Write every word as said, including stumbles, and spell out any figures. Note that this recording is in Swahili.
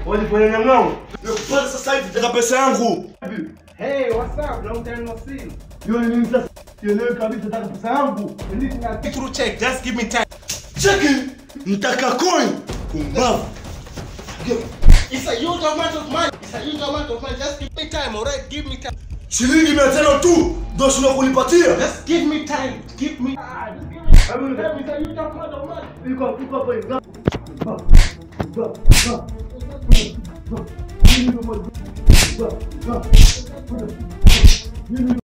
Walifanya nyang'ao. Nikupata sasa hivi nataka pesa yangu. Hey, what's up? Long time no see. Yo ni nini sasa? Sielewi kabisa nataka pesa yangu. Need to check. Just give me time. Check it. Nitaka coin. Kumbavu. It's a huge amount of money. It's a huge amount of money. Just give me time, alright? Give me time. Shilingi mia tano tu ndio shule kulipatia. Just give me time. Give me time. Just give me time. It's a huge amount of money. Iko iko hapo inga. Ba ba ba. Ba ba.